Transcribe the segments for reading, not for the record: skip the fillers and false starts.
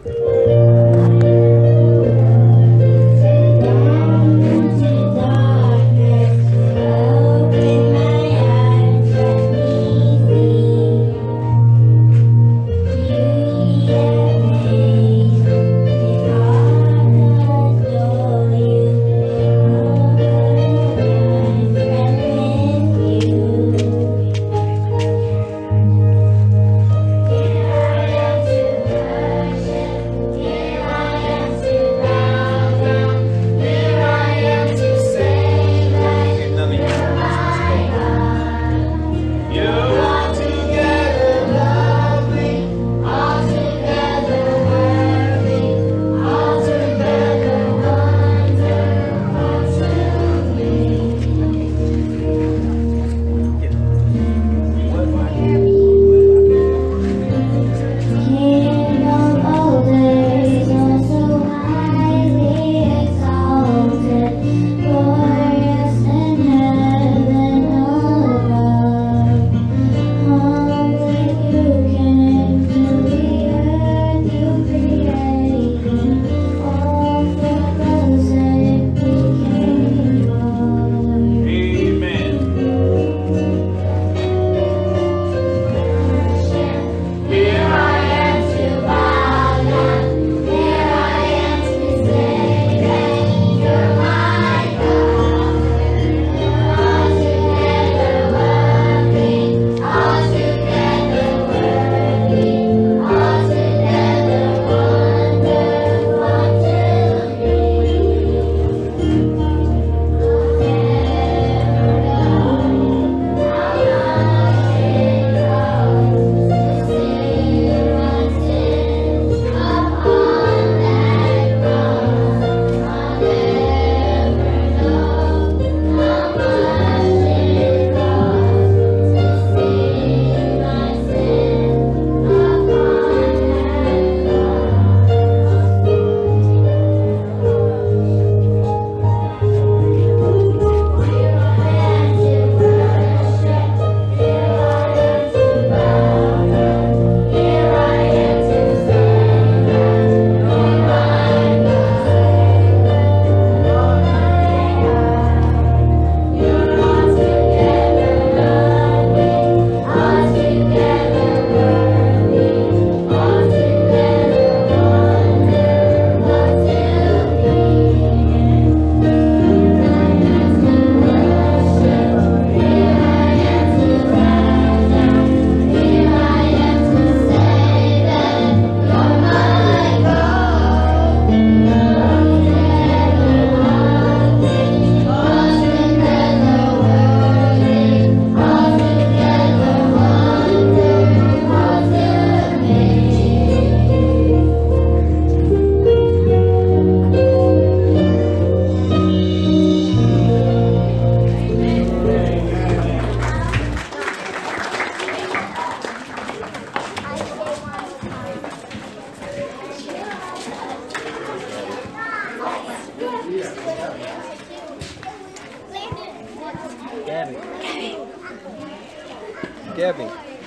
Gabby.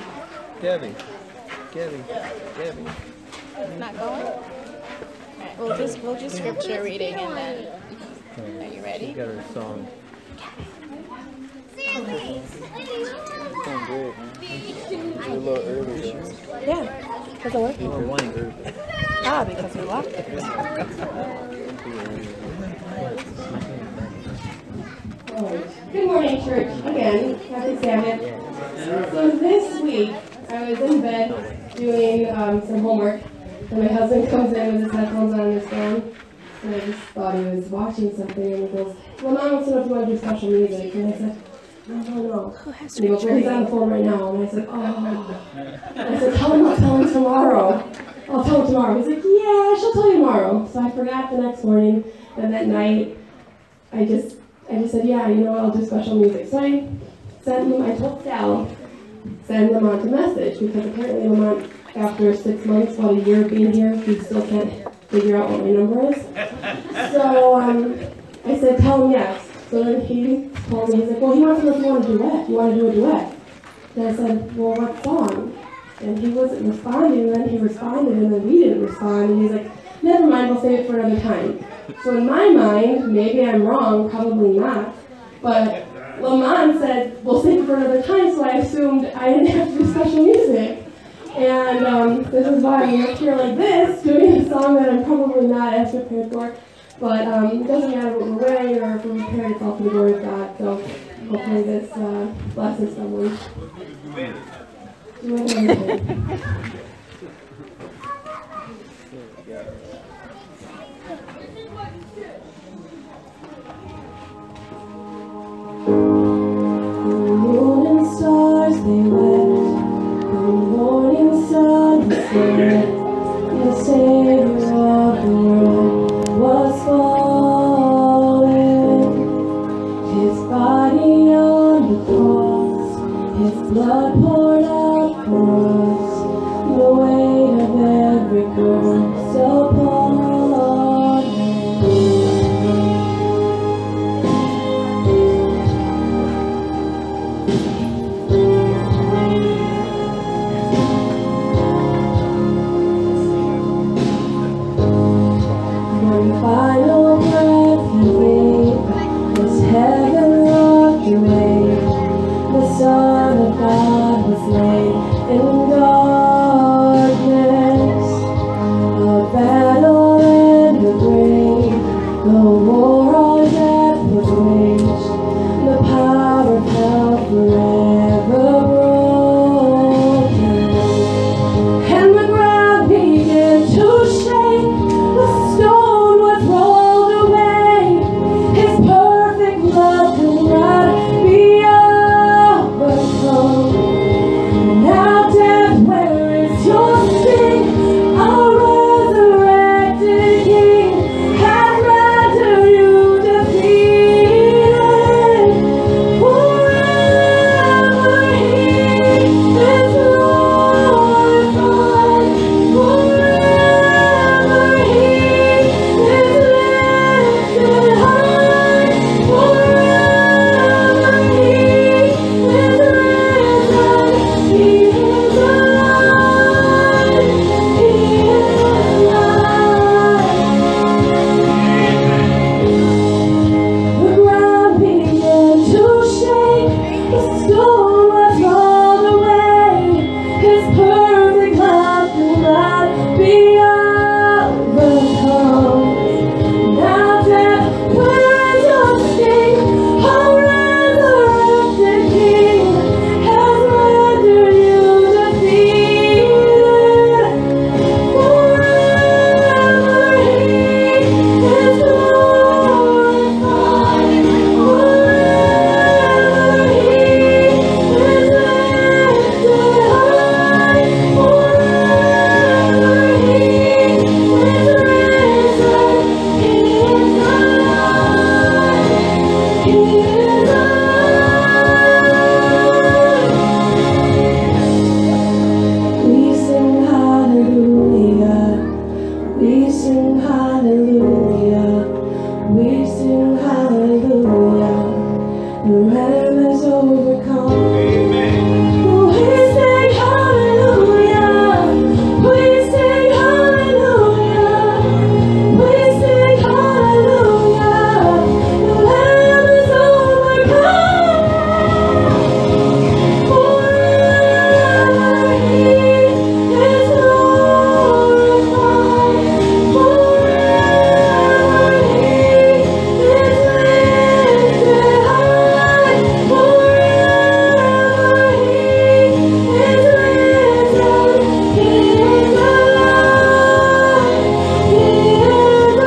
Not going? Alright, we'll do scripture reading and then. Are you ready? She got her song. Sound great, man. You're a little early, though. Yeah. Does it work? You're one early. Ah, because we locked it. Good morning, church. Again, happy Sabbath. So this week, I was in bed doing some homework, and my husband comes in with his headphones on and his phone, and I just thought he was watching something, and he goes, "Well, Mom wants to know if you want to do special music." And I said, "No. Who has And he goes, "Well, he's on the phone right now." And I said, "Oh." And I said, "Tell him I'll tell him tomorrow." I'll tell him tomorrow. He's like, "Yeah, she'll tell you tomorrow." So I forgot the next morning, and that night, I just said, "Yeah, I'll do special music." So I sent him, I told Sal, send Lamont a message, because apparently Lamont, after 6 months, about a year of being here, he still can't figure out what my number is. So I said, "Tell him yes." So then he told me, he's like, "Well, he wants to know if you want to duet. You want to do a duet?" And I said, "Well, what song?" And he wasn't responding, and then he responded, and then we didn't respond, and he's like, never mind, we'll save it for another time. So in my mind, maybe I'm wrong, probably not, but Lamont said, we'll save it for another time, so I assumed I didn't have to do special music. And this is why I'm up here like this, doing a song that I'm probably not as prepared for, but it doesn't matter what we're wearing or if we're prepared, it's all for the glory of God, so hopefully this blesses someone. Moon and stars they wept, the morning sun was set, the Savior of the world was fallen. His body on the cross, his blood poured out for us, the weight of every curse upon him. One final breath he gave, as heaven walked away, the Son of God was laid in darkness. A battle and a grave, the war on death was waged, the power of hell forever broken. And the ground began to shake, the stone was rolled away, his perfect love could not be overcome. Now death, where is your sting? Our resurrected King has rendered you defeated. Forever he is glorified. Forever he is lifted high. Forever he is risen. He is alive. He is alive. The ground began to shake, the stone was rolled away, his perfect love could not be overcome. Now death, where is your sting? Our resurrected King has rendered you defeated. Forever he is glorified. Forever he is lifted high. Forever he is risen. He is alive. He is alive. We sing hallelujah. We sing hallelujah. We sing hallelujah. The Lamb has overcome. We sing hallelujah. We sing hallelujah. We sing hallelujah. The Lamb has overcome. Forever he is glorified. Forever he is lifted high. Forever he is risen. He is alive. He is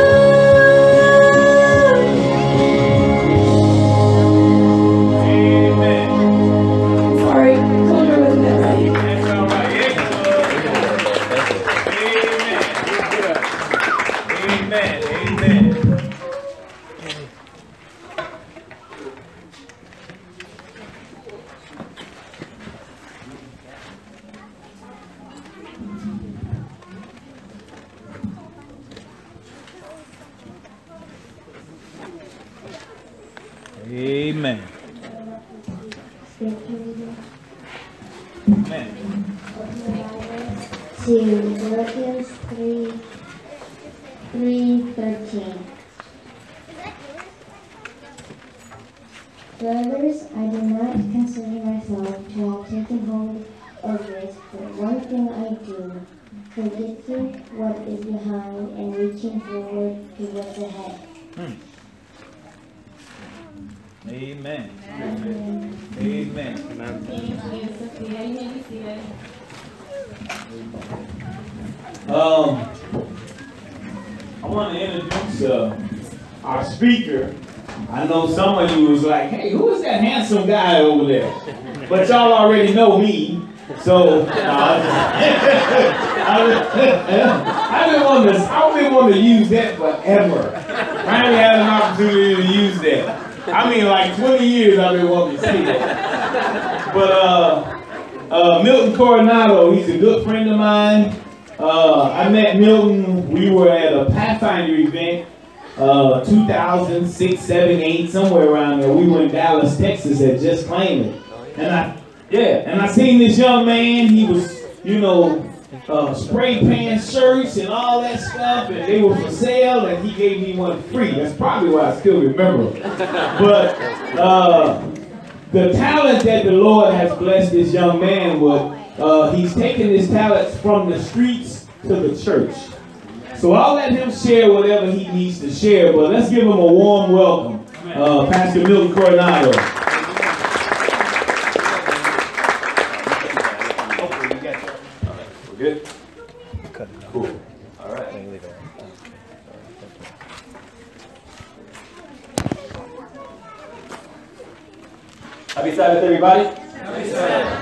alive. Sorry, Soldier wasn't that right. That's all right. Amen. Amen. Amen. Amen. Amen. to Philippians 3:13. Brothers, I do not consider myself to have taken hold of this, but one thing I do, forgetting what is behind and reaching forward to what's ahead. Amen. Amen. Amen. I want to introduce our speaker. I know some of you was like, hey, who is that handsome guy over there? But y'all already know me. So I've been wanting to use that forever. Finally had an opportunity to use that. I mean, like 20 years I've been wanting to say that. But Milton Coronado, he's a good friend of mine. I met Milton, we were at a Pathfinder event, 2006, 7, 8, somewhere around there. We were in Dallas, Texas at Just Claim It. And I seen this young man, he was, you know, spray pan shirts and all that stuff, and they were for sale, and he gave me one free. That's probably why I still remember him. But the talent that the Lord has blessed this young man with, he's taken his talents from the streets to the church. So I'll let him share whatever he needs to share, but let's give him a warm welcome. Pastor Milton Coronado. We're good? Cool. All right. Happy Sabbath, everybody. Happy Sabbath.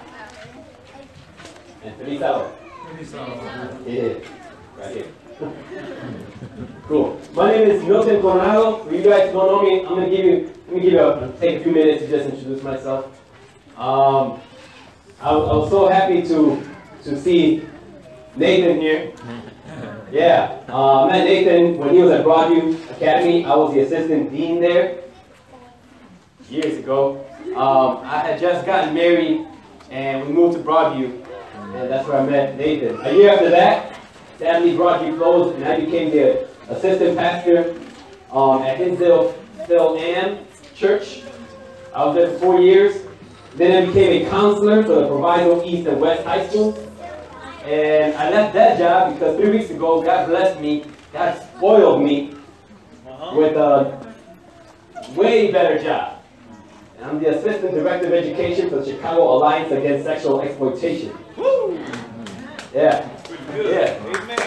And Feliz Sabbath. Yeah, right here. Cool. My name is Milton Coronado. For you guys who don't know me, I'm gonna take a few minutes to just introduce myself. I was so happy to see Nathan here. Yeah, I met Nathan when he was at Broadview Academy. I was the assistant dean there years ago. I had just gotten married and we moved to Broadview, and that's where I met Nathan. A year after that, sadly Broadview closed and I became the assistant pastor at Hinsdale Am Church. I was there for 4 years. Then I became a counselor for the Proviso East and West High School. And I left that job because 3 weeks ago, God blessed me, God spoiled me with a way better job. And I'm the Assistant Director of Education for the Chicago Alliance Against Sexual Exploitation. Woo! Yeah. Yeah.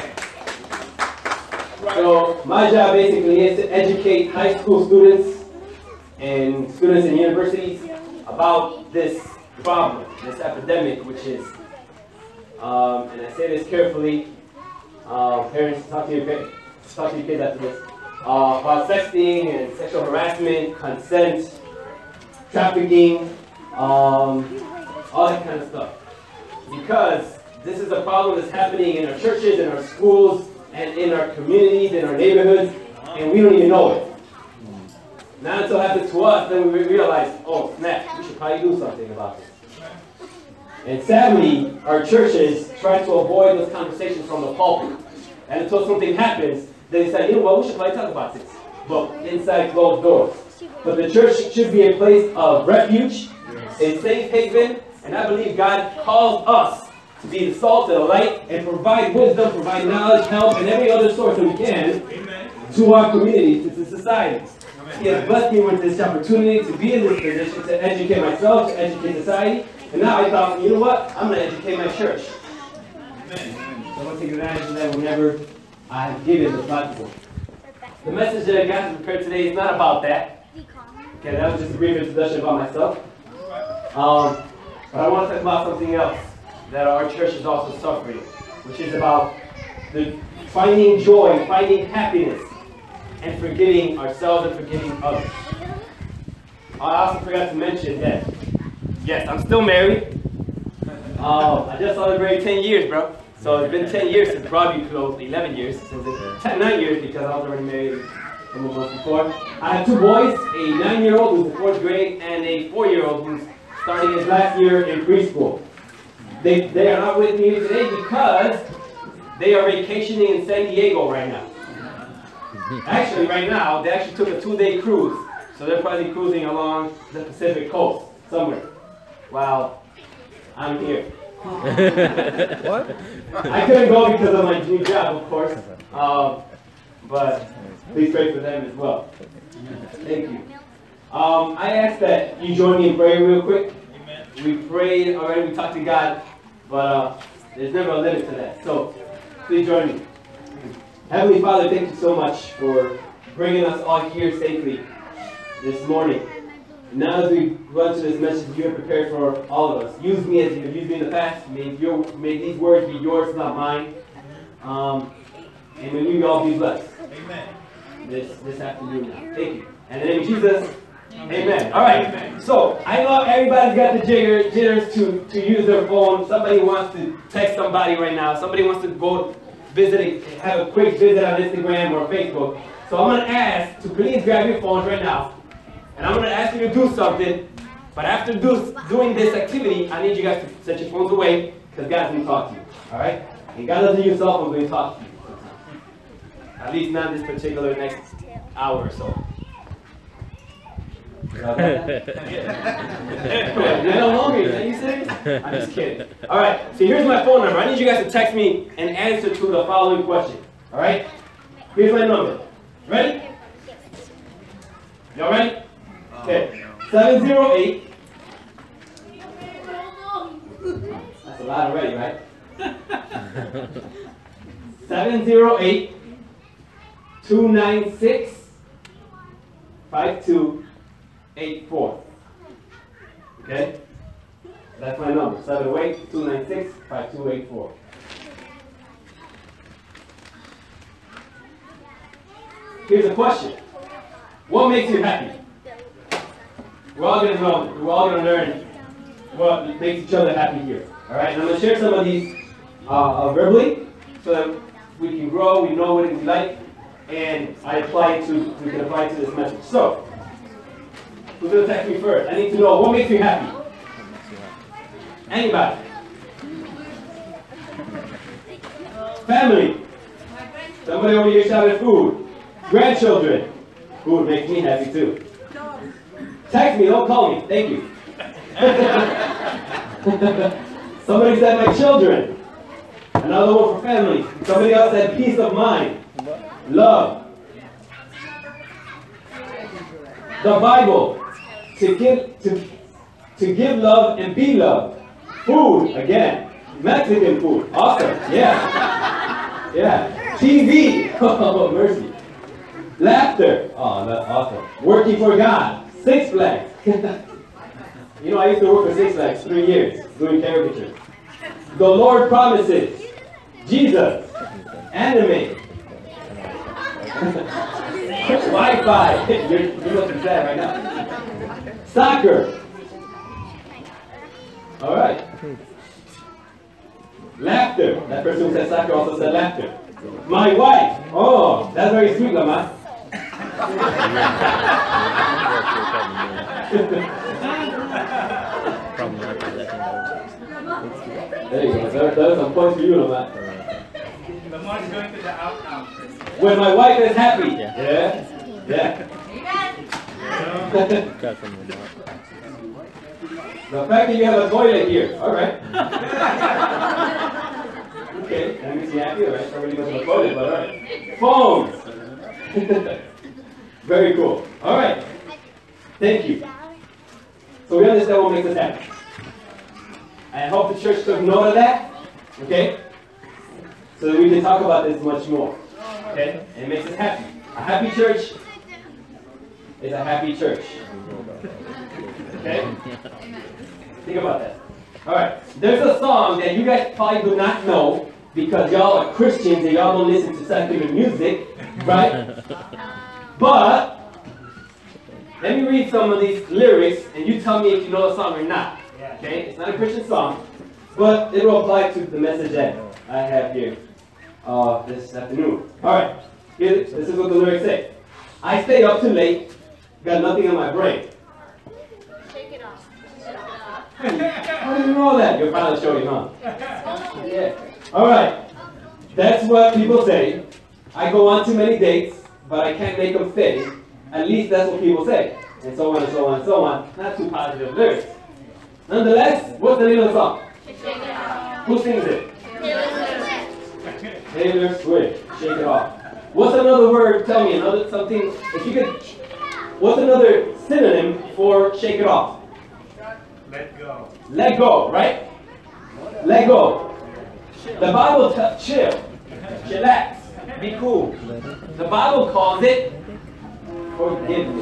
So my job basically is to educate high school students and students in universities about this problem, this epidemic, which is, and I say this carefully, parents, talk to your kids after this, about sexting and sexual harassment, consent, trafficking, all that kind of stuff. Because this is a problem that's happening in our churches, in our schools, and in our communities, in our neighborhoods, and we don't even know it. Not until it happens to us, then we realize, oh snap, we should probably do something about this. And sadly, our churches try to avoid those conversations from the pulpit. And until something happens, they say, you know what, we should probably talk about this. But inside closed doors. But the church should be a place of refuge, a safe haven, and I believe God calls us to be the salt and the light and provide wisdom, provide knowledge, help, and every other source that we can to our communities, to society. He has blessed me with this opportunity to be in this position, to educate myself, to educate society. And now I thought, you know what? I'm going to educate my church. So I'm going to take advantage of that whenever I have given the platform. The message that I got to prepare today is not about that. Okay, that was just a brief introduction about myself. But I want to talk about something else that our church is also suffering, which is about finding joy, finding happiness, and forgiving ourselves and forgiving others. I also forgot to mention that, yes, I'm still married. I just celebrated 10 years, bro. So it's been 10 years since Broadview closed, 11 years, since 9 years because I was already married a month before. I have 2 boys, a 9-year-old who's in 4th grade and a 4-year-old who's starting his last year in preschool. They are not with me today because they are vacationing in San Diego right now. Actually, right now, they actually took a 2-day cruise. So they're probably cruising along the Pacific coast somewhere. While I'm here. What? I couldn't go because of my new job, of course. But please pray for them as well. Thank you. I ask that you join me in prayer real quick. We prayed already, we talked to God, but there's never a limit to that. So please join me. Heavenly Father, thank you so much for bringing us all here safely this morning. Now as we run to this message you have prepared for all of us, use me as you have used me in the past. May these words be yours, not mine. And may we all be blessed. Amen. This afternoon now. Thank you. And in the name of Jesus, amen. All right. So I know everybody's got the jitters to use their phone. Somebody wants to text somebody right now. Somebody wants to go visit, have a quick visit on Instagram or Facebook. So I'm going to ask to please grab your phones right now. And I'm going to ask you to do something. But after doing this activity, I need you guys to set your phones away because God's going to talk to you. All right? And God doesn't use cell phones when He talks to you. At least not this particular next hour or so. You're no longer. Are you serious? I'm just kidding. All right. So here's my phone number. I need you guys to text me an answer to the following question. All right. Here's my number. Ready? Y'all ready? Okay. 708. That's a lot already, right? 708 296 5284. Okay? That's my number. 708 296 5284. Here's a question. What makes you happy? We're all going to know. We're all going to learn what makes each other happy here. All right? And I'm going to share some of these verbally so that we can grow, we know what we like, and we can apply it to this message. So, who's going to text me first? I need to know what makes you happy. Anybody? Family. Somebody over here shouted food. Grandchildren. Food makes me happy too. Text me, don't call me. Thank you. Somebody said my children. Another one for family. Somebody else said peace of mind. Love. The Bible. To give love and be loved. Food, again. Mexican food. Awesome. Yeah. Yeah. TV. Oh, mercy. Laughter. Oh, that's awesome. Working for God. Six Flags. You know, I used to work for Six Flags 3 years doing caricatures. The Lord Promises. Jesus. Anime. Wi-Fi. You must be sad right now. Soccer. All right. Laughter. That person who said soccer also said laughter. My wife. Oh, that's very sweet, Lama. There you go. There's some points for you, Lama. Lamar's going to the out. When my wife is happy. Yeah. Yeah. The fact that you have a toilet here. All right. Okay, that makes you happy. All right. Somebody goes to the toilet, but all right. Phones. Very cool. All right. Thank you. So we understand what makes us happy. I hope the church took note of that. Okay? So that we can talk about this much more. Okay? And it makes us happy. A happy church is a happy church. Okay? Think about that. Alright. There's a song that you guys probably do not know because y'all are Christians and y'all don't listen to secular music. Right? But let me read some of these lyrics and you tell me if you know the song or not. Okay? It's not a Christian song, but it will apply to the message that I have here this afternoon. Alright, this is what the lyrics say. I stay up too late, got nothing on my brain. Shake it off. How do you know that? You'll finally show you, huh? Yeah. All right. That's what people say. I go on too many dates, but I can't make them stay. At least that's what people say. And so on and so on and so on. Not too positive lyrics. Nonetheless, what's the name of the song? Who sings it? Taylor Swift. Shake It Off. What's another word? Tell me another something. If you could. What's another synonym for shake it off? Let go. Let go, right? Let go. The Bible chill, chillax, be cool. The Bible calls it forgiveness.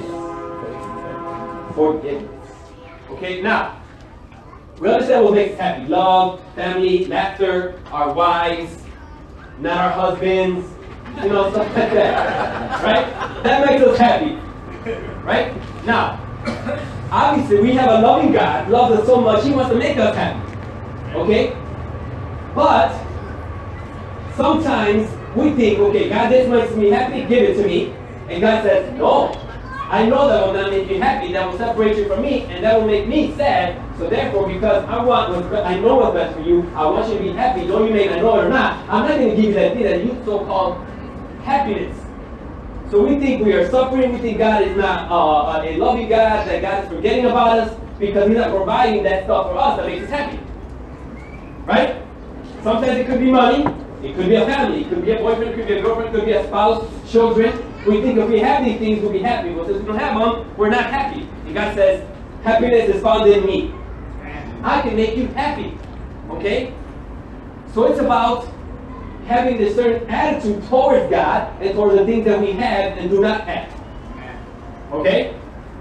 Forgiveness. Okay, now, we understand what makes us happy. Love, family, laughter, our wives, not our husbands, you know, stuff like that. Right? That makes us happy. Right? Now, obviously we have a loving God, loves us so much, He wants to make us happy. Okay? But sometimes we think, okay, God, this makes me happy, give it to me. And God says, no, I know that will not make you happy, that will separate you from me, and that will make me sad. So therefore, because I know what's best for you, I want you to be happy, though you may not know it or not, I'm not going to give you that thing that you so-called happiness. So we think we are suffering, we think God is not a loving God, that God is forgetting about us because He's not providing that stuff for us that makes us happy. Right? Sometimes it could be money, it could be a family, it could be a boyfriend, it could be a girlfriend, it could be a spouse, children. We think if we have these things, we'll be happy. But since we don't have them, we're not happy. And God says, happiness is found in me. I can make you happy. Okay? So it's about having this certain attitude towards God and towards the things that we have and do not have. Okay?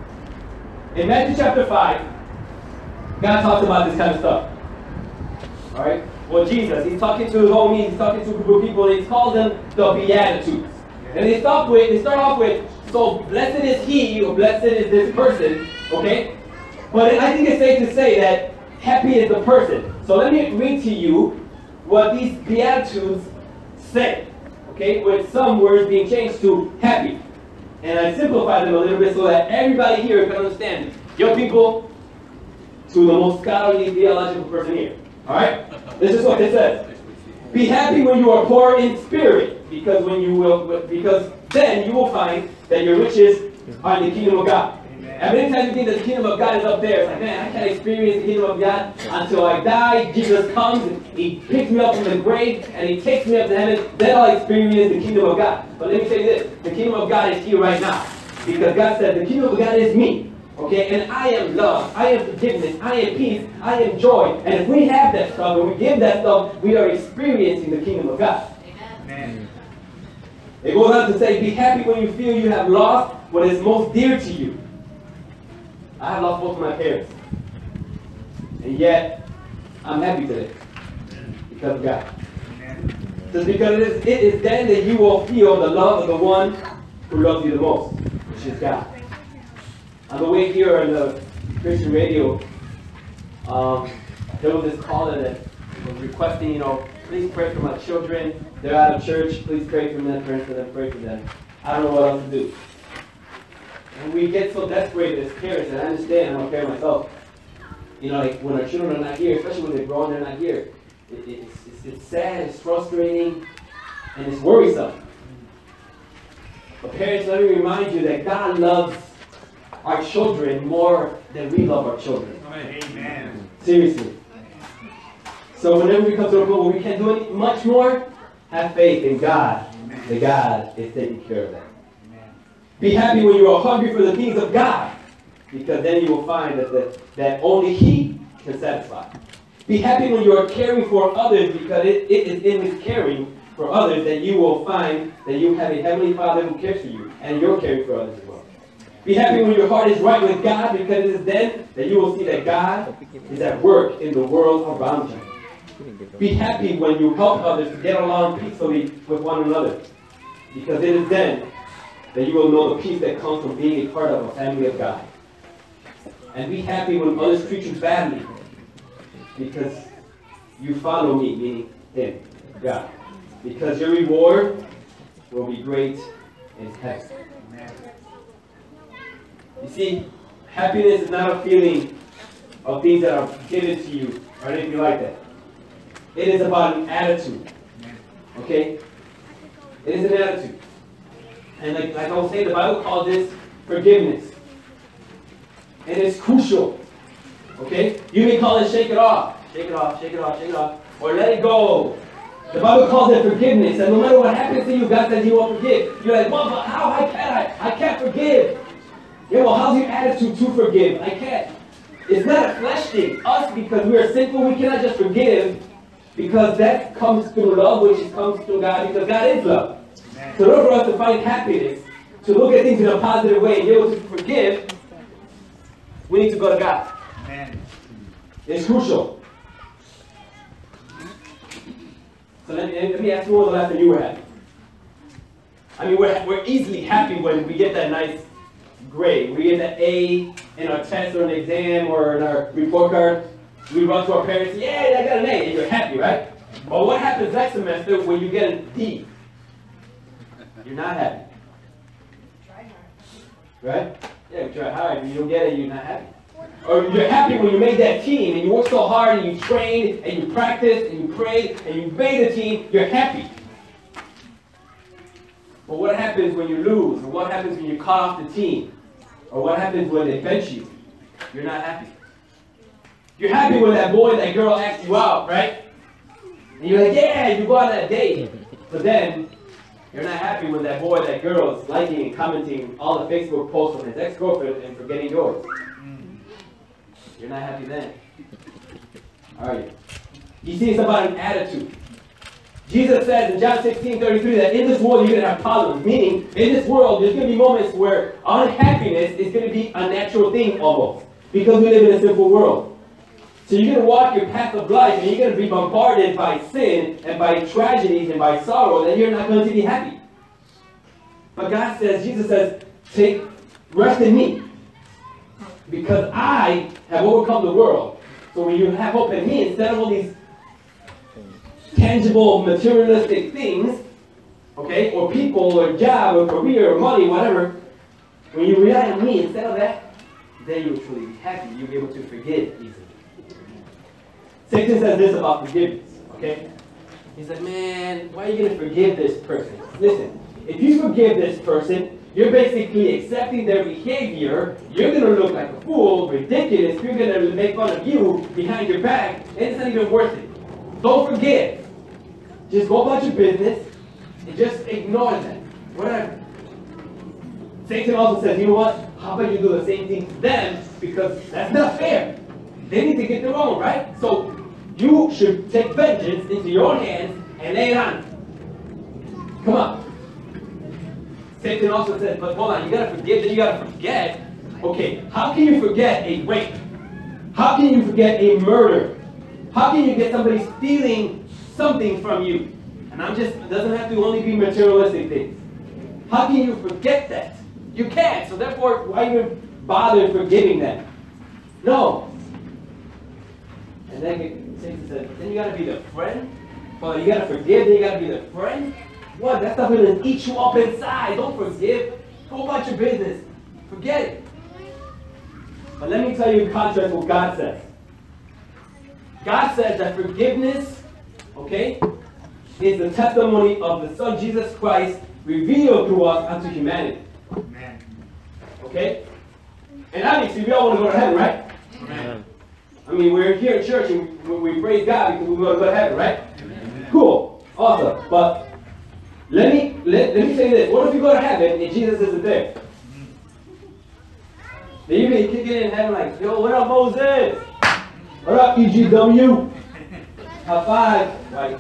In Matthew chapter 5, God talks about this kind of stuff. Alright? Well, Jesus, He's talking to His homies, He's talking to a group of people, and He calls them the Beatitudes. And they start off with, so blessed is he, or blessed is this person, okay? But I think it's safe to say that happy is the person. So let me read to you what these Beatitudes say, okay? With some words being changed to happy. And I simplified them a little bit so that everybody here can understand. Young people to the most scholarly theological person here. Alright? This is what it says. Be happy when you are poor in spirit, because then you will find that your riches are in the kingdom of God. And many times you think that the kingdom of God is up there. It's like, man, I can't experience the kingdom of God until I die. Jesus comes, and He picks me up from the grave, and He takes me up to heaven. Then I'll experience the kingdom of God. But let me say this, the kingdom of God is here right now. Because God said, the kingdom of God is me. Okay, and I am love, I am forgiveness, I am peace, I am joy. And if we have that stuff and we give that stuff, we are experiencing the kingdom of God. Amen. It goes on to say, be happy when you feel you have lost what is most dear to you. I have lost both of my parents. And yet, I'm happy today. Because of God. Just because it is then that you will feel the love of the one who loves you the most, which is God. On the way here on the Christian radio, there was this caller that was requesting, you know, please pray for my children. They're out of church. Please pray for them, pray for them, pray for them. I don't know what else to do. And we get so desperate as parents, and I understand, I'm a parent myself. You know, like when our children are not here, especially when they're grown, they're not here. It's sad, it's frustrating, and it's worrisome. But parents, let me remind you that God loves our children more than we love our children. Amen. Seriously. So whenever we come to a point where we can't do any much more, have faith in God. That God is taking care of that. Be happy when you are hungry for the things of God, because then you will find that only He can satisfy. Be happy when you are caring for others, because it is in this caring for others that you will find that you have a Heavenly Father who cares for you, and you're caring for others as well. Be happy when your heart is right with God, because it is then that you will see that God is at work in the world around you. Be happy when you help others to get along peacefully with one another, because it is then that you will know the peace that comes from being a part of a family of God. And be happy when others treat you badly, because you follow me, meaning Him, God. Because your reward will be great in heaven. You see, happiness is not a feeling of things that are given to you or anything like that. It is about an attitude. Okay? It is an attitude. And like I was saying, the Bible calls this forgiveness. And it's crucial. Okay? You may call it shake it off. Shake it off, shake it off, shake it off. Or let it go. The Bible calls it forgiveness. And no matter what happens to you, God says He will forgive. You're like, well, but how? I can't forgive. Yeah, well, how's your attitude to forgive? I can't. It's not a flesh thing. Us, because we are sinful, we cannot just forgive. Because that comes through love, which comes through God, because God is love. So in order for us to find happiness, to look at things in a positive way and be able to forgive, we need to go to God. Amen. It's crucial. So let me ask you, when was the last time you were happy? I mean, we're easily happy when we get that nice grade. We get that A in our test or an exam or in our report card. We run to our parents, yeah, I got an A, and you're happy, right? But what happens next semester when you get a D? You're not happy. Right? Yeah, you try hard, and you don't get it, you're not happy. Or you're happy when you made that team, and you worked so hard, and you trained, and you practiced, and you prayed, and you made the team, you're happy. But what happens when you lose? Or what happens when you cut off the team? Or what happens when they bench you? You're not happy. You're happy when that boy, that girl asks you out, right? And you're like, yeah, you go on that date. But then, you're not happy when that boy, that girl is liking and commenting all the Facebook posts from his ex-girlfriend and forgetting yours. You're not happy then. Are you? You see, it's about an attitude. Jesus says in John 16:33 that in this world you're going to have problems. Meaning, in this world, there's going to be moments where unhappiness is going to be a natural thing almost. Because we live in a sinful world. So you're going to walk your path of life and you're going to be bombarded by sin and by tragedies and by sorrow, and you're not going to be happy. But God says, Jesus says, rest in me. Because I have overcome the world. So when you have hope in me, instead of all these tangible, materialistic things, okay, or people, or job, or career, or money, whatever, when you rely on me instead of that, then you will truly be happy. You'll be able to forgive easily. Satan says this about forgiveness, okay? He's like, man, why are you going to forgive this person? Listen, if you forgive this person, you're basically accepting their behavior. You're going to look like a fool, ridiculous. You're going to make fun of you behind your back, and it's not even worth it. Don't forgive. Just go about your business and just ignore them. Whatever. Satan also says, you know what? How about you do the same thing to them? Because that's not fair. They need to get their own, right? So you should take vengeance into your own hands and lay it on. Come on. Satan also says, but hold on, you gotta forgive, then you gotta forget. Okay, how can you forget a rape? How can you forget a murder? How can you get somebody stealing something from you? And it doesn't have to only be materialistic things. How can you forget that? You can't, so therefore, why even bother forgiving them? No. And then Satan says, then you gotta be the friend? Well, you gotta forgive, then you gotta be the friend? What? That stuff will eat you up inside. Don't forgive. Go about your business. Forget it. But let me tell you in contrast what God says. God says that forgiveness, okay, is the testimony of the Son Jesus Christ revealed through us unto humanity. Amen. Okay? And obviously we all want to go to heaven, right? Amen. I mean, we're here in church and we praise God because we want to go to heaven, right? Amen. Cool. Awesome. But let me say this. What if you go to heaven and Jesus isn't there? Then you may kick it in heaven like, yo, what up, Moses? What up, EGW? High five. Like,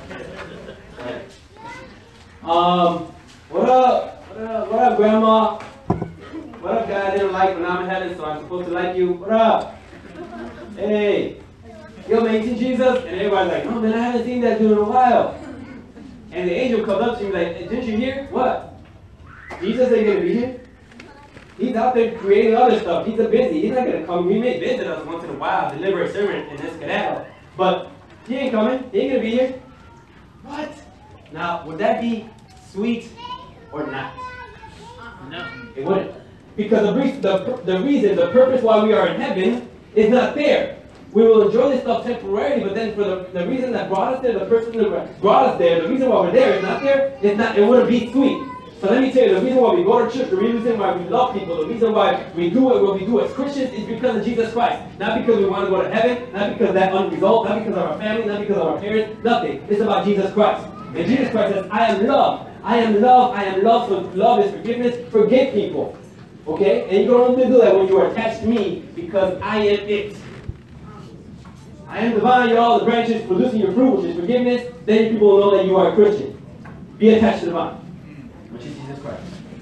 what up? What up, Grandma? What up, guy? I didn't like when I'm in heaven, so I'm supposed to like you. What up? Hey. Yo, man, you see Jesus? And everybody's like, no, man, I haven't seen that dude in a while. And the angel comes up to you like, hey, didn't you hear? What? Jesus ain't going to be here. He's out there creating other stuff. He's busy. He's not going to come. He may visit us once in a while, deliver a sermon in this canal. But he ain't coming. He ain't going to be here. What? Now, would that be sweet or not? No. It wouldn't. Because the reason, the purpose why we are in heaven is not there. we will enjoy this stuff temporarily, but then for the reason that brought us there, the person that brought us there, the reason why we're there is not there, it wouldn't be sweet. So let me tell you, the reason why we go to church, the reason why we love people, the reason why we do what we do as Christians is because of Jesus Christ. Not because we want to go to heaven, not because of that unresolved, not because of our family, not because of our parents, nothing. It's about Jesus Christ. And Jesus Christ says, I am love. I am love. I am love. So love is forgiveness. Forgive people. Okay? And you don't only do that when you are attached to me because I am it. I am the vine, you're all the branches producing your fruit, which is forgiveness. Then people will know that you are a Christian. Be attached to the vine, which is Jesus Christ.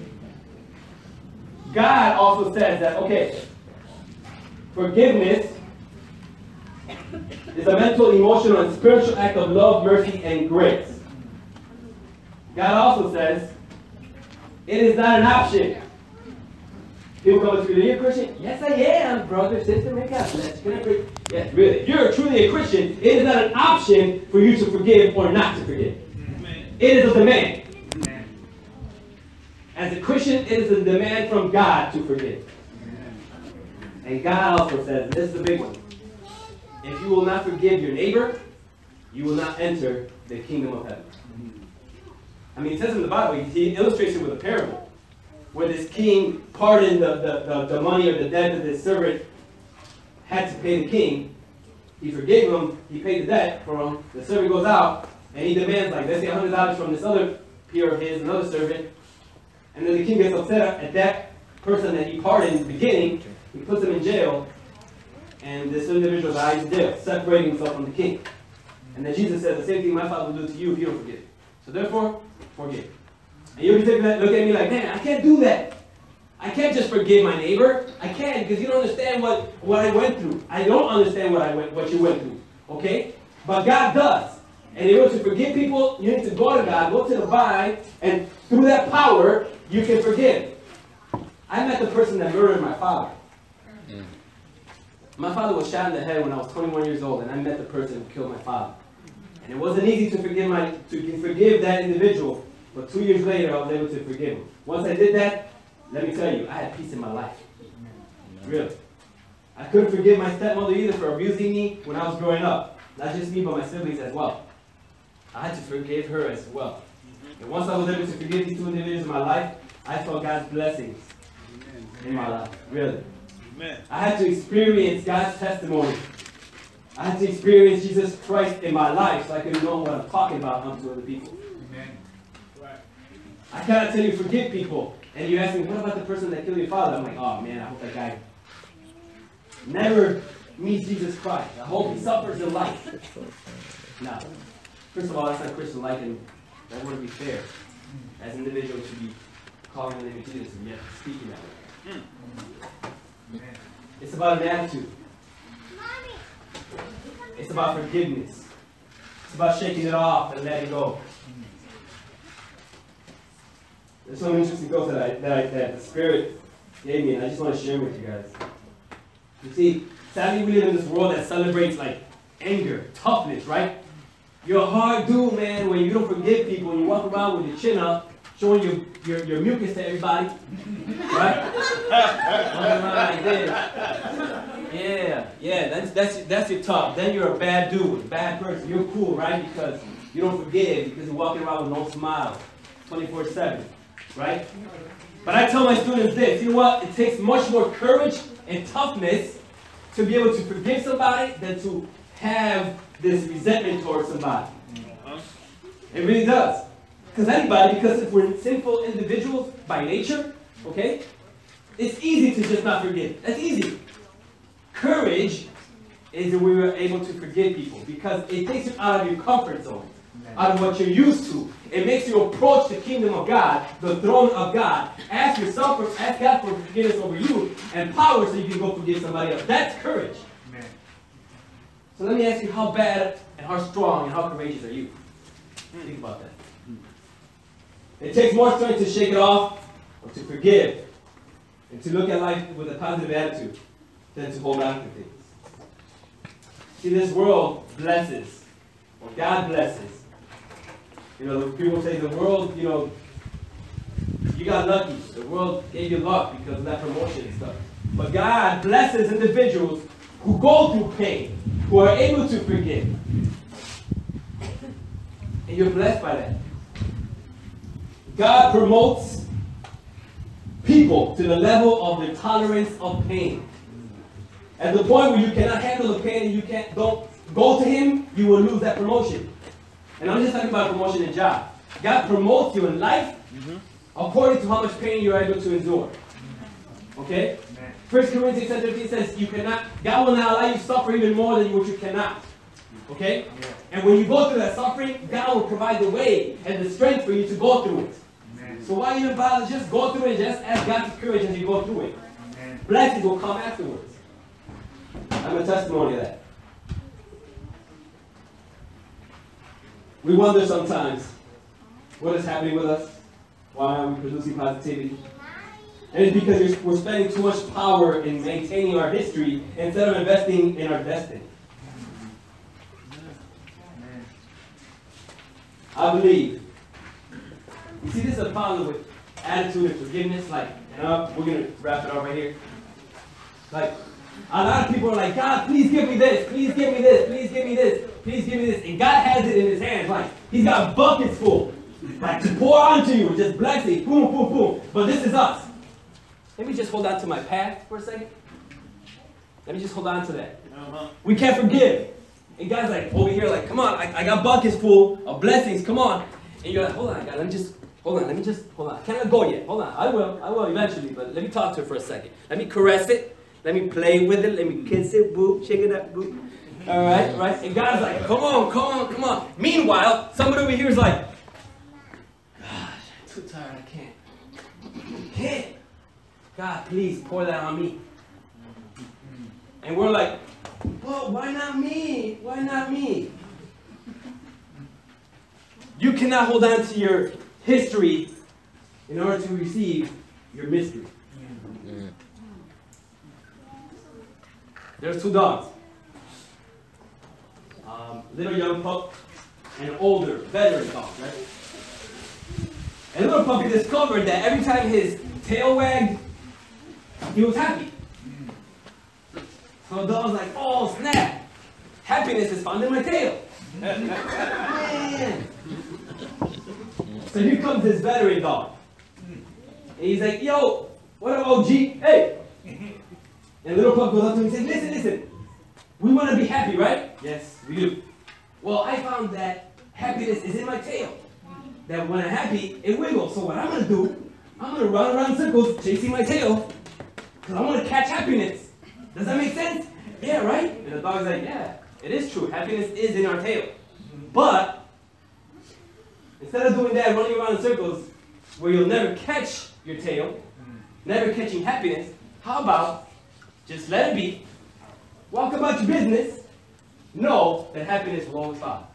God also says that, okay, forgiveness is a mental, emotional, and spiritual act of love, mercy, and grace. God also says it is not an option. People come to me, are you a Christian? Yes, I am, brother, sister, my God. Yes, really. If you're truly a Christian, it is not an option for you to forgive or not to forgive. Amen. It is a demand. Amen. As a Christian, it is a demand from God to forgive. Amen. And God also says, this is the big one. If you will not forgive your neighbor, you will not enter the kingdom of heaven. I mean, it says in the Bible, he illustrates it with a parable, where this king pardoned the money or the debt that his servant had to pay the king. He forgave him, he paid the debt for him. The servant goes out, and he demands, like, let's say $100 from this other peer of his, another servant. And then the king gets upset at that person that he pardoned in the beginning. He puts him in jail, and this individual dies in jail, separating himself from the king. And then Jesus says, the same thing my Father will do to you if you don't forgive. So therefore, forgive. And you'll be taking that, look at me like, man, I can't do that. I can't just forgive my neighbor. I can't, because you don't understand what I went through. I don't understand what you went through. Okay? But God does. And in order to forgive people, you need to go to God, go to the vine, and through that power, you can forgive. I met the person that murdered my father. My father was shot in the head when I was 21 years old, and I met the person who killed my father. And it wasn't easy to forgive that individual, but 2 years later, I was able to forgive him. Once I did that, let me tell you, I had peace in my life. Really. I couldn't forgive my stepmother either for abusing me when I was growing up. Not just me, but my siblings as well. I had to forgive her as well. And once I was able to forgive these two individuals in my life, I saw God's blessings in my life. Really. I had to experience God's testimony. I had to experience Jesus Christ in my life so I could know what I'm talking about unto other people. Amen. Right. I cannot tell you forgive people. And you ask me, what about the person that killed your father? I'm like, oh man, I hope that guy never meets Jesus Christ. I hope he suffers in life. No. First of all, that's not Christian-like, and that wouldn't be fair. As individuals should be calling the name of Jesus and yet speaking that way. It's about an attitude. It's about forgiveness. It's about shaking it off and letting go. There's some interesting quotes that the Spirit gave me, and I just want to share with you guys. You see, sadly we live in this world that celebrates like anger, toughness, right? You're a hard dude, man, when you don't forgive people and you walk around with your chin up, showing your mucus to everybody, right? Walking around like this. Yeah, that's your tough. Then you're a bad dude, bad person. You're cool, right? Because you don't forgive, because you're walking around with no smile, 24/7, right? But I tell my students this, you know what? It takes much more courage and toughness to be able to forgive somebody than to have this resentment towards somebody. It really does. Because if we're sinful individuals by nature, okay, it's easy to just not forgive. That's easy. Courage is that we were able to forgive people because it takes you out of your comfort zone, out of what you're used to. It makes you approach the kingdom of God, the throne of God. Ask God for forgiveness over you and power so you can go forgive somebody else. That's courage. Amen. So let me ask you, how bad and how strong and how courageous are you? Think about that. It takes more strength to shake it off or to forgive and to look at life with a positive attitude than to hold on to things. See, this world blesses, or God blesses. You know, people say the world, you know, you got lucky. The world gave you luck because of that promotion and stuff. But God blesses individuals who go through pain, who are able to forgive. And you're blessed by that. God promotes people to the level of the tolerance of pain. At the point where you cannot handle the pain and you don't go to Him, you will lose that promotion. And I'm just talking about promotion in job. God promotes you in life according to how much pain you're able to endure. Okay? 1 Corinthians 10:13 says God will not allow you to suffer even more than what you cannot. Okay? And when you go through that suffering, God will provide the way and the strength for you to go through it. So why even bother? Just go through it and just ask God for courage as you go through it. Blessings will come afterwards. I'm a testimony of that. We wonder sometimes what is happening with us. Why are we producing positivity? And it's because we're spending too much power in maintaining our history instead of investing in our destiny. I believe. You see, this is a problem with attitude and forgiveness. Like, and we're going to wrap it up right here. Like, a lot of people are like, God, please give me this. Please give me this. Please give me this. Please give me this. And God has it in His hands. Like, He's got buckets full. Like, to pour onto you. Just blessing. Boom, boom, boom. But this is us. Let me just hold on to my path for a second. Let me just hold on to that. We can't forgive. And God's like, over here, like, come on. I got buckets full of blessings. Come on. And you're like, hold on, God. Let me just hold on. I can't go yet. Hold on. I will eventually. But let me talk to it for a second. Let me caress it. Let me play with it. Let me kiss it. Boop. Shake it up. Boop. All right. Right. And God's like, come on. Meanwhile, somebody over here is like, gosh, I'm too tired. I can't. God, please pour that on me. And we're like, well, why not me? Why not me? You cannot hold on to your history in order to receive your mystery. There's two dogs. Little young pup and an older, veteran dog, right? And little puppy discovered that every time his tail wagged, he was happy. So the dog's like, oh snap! Happiness is found in my tail. Man. So here comes this veteran dog. And he's like, yo, what up, OG? Hey! And little pup goes up to him and says, listen. We want to be happy, right? Yes, we do. Well, I found that happiness is in my tail. That when I'm happy, it wiggles. So what I'm going to do, I'm going to run around in circles chasing my tail. Because I want to catch happiness. Does that make sense? Yeah, right? And the dog's like, yeah, it is true. Happiness is in our tail. But instead of doing that, running around in circles where you'll never catch your tail, never catching happiness, how about just let it be, walk about your business, know that happiness will always follow.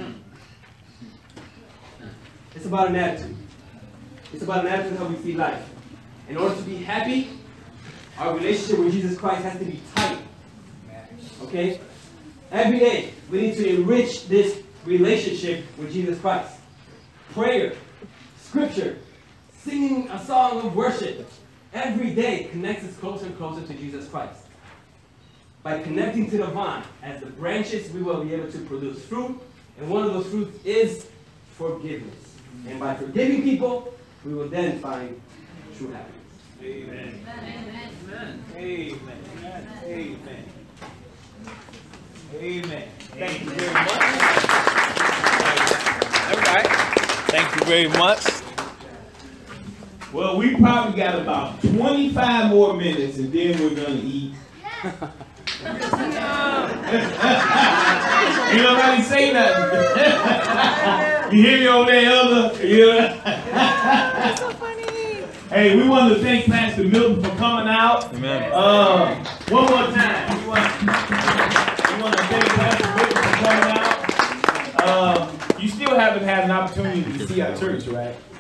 It's about an attitude. It's about an attitude how we see life. In order to be happy, our relationship with Jesus Christ has to be tight. Okay? Every day, we need to enrich this relationship with Jesus Christ. Prayer, scripture, singing a song of worship, every day connects us closer and closer to Jesus Christ. By connecting to the vine, as the branches, we will be able to produce fruit, and one of those fruits is forgiveness. And by forgiving people, we will then find true happiness. Amen. Amen. Amen. Amen. Amen. Thank you very much. All right. Thank you very much. Well, we probably got about 25 more minutes, and then we're going to eat. You don't really say nothing. You hear me over there, Elder? That's so funny. Hey, we want to thank Pastor Milton for coming out. Amen. One more time. We want to thank Pastor Milton for coming out. You still haven't had an opportunity to see our church, right?